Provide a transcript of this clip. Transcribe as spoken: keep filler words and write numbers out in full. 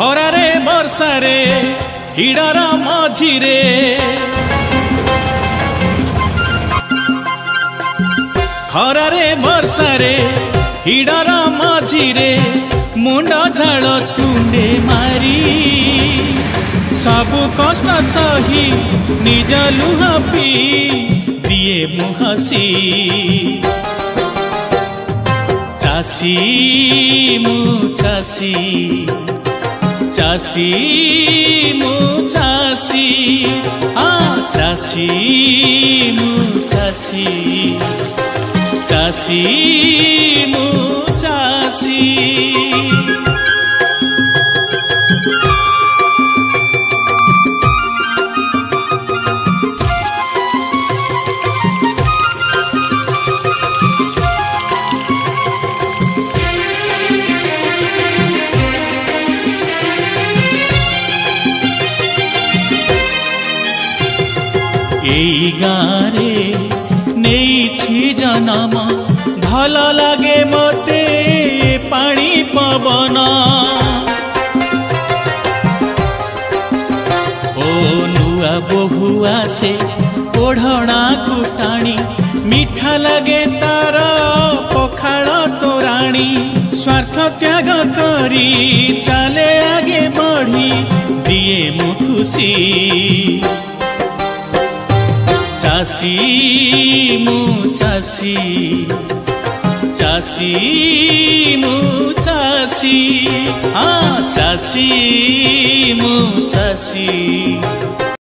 खरारे बर्षारे header मझिरे खरारे बर्षारे header मझिरे मुंड झाड़ तुंडे मारी सबु कष्ट सही निज लुह पी दिए मुहसी चासी मु चासी चासी मु चासी आ चासी मु चासी चासी मु चासी एई गारे नहीं जनम भल लगे मते पानी पवन ओ नुआ बहु आसे ओढ़ना कुटाणी मीठा लगे तार पखाड़ तोराणी स्वार्थ त्याग करी चले आगे बढ़ी दिए मु खुशी चासी मु चासी चासी मु चासी आ चासी मु चासी।